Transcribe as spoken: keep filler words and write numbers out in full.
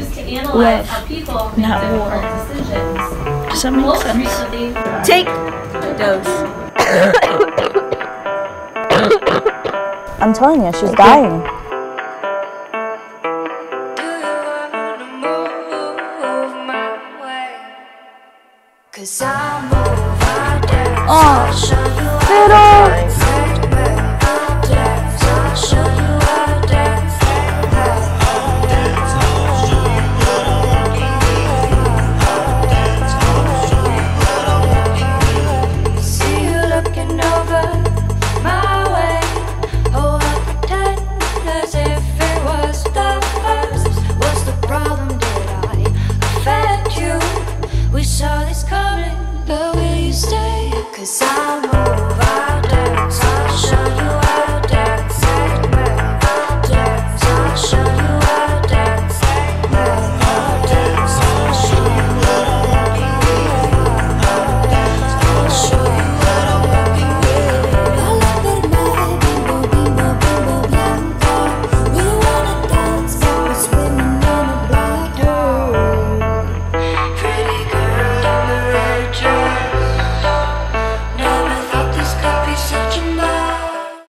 used to analyze how people make not difficult war. decisions. Does that make Most sense? recently, Take dose. I'm telling you, she's dying. Cause I move, I dance, Oh, I'll show you Fiddle!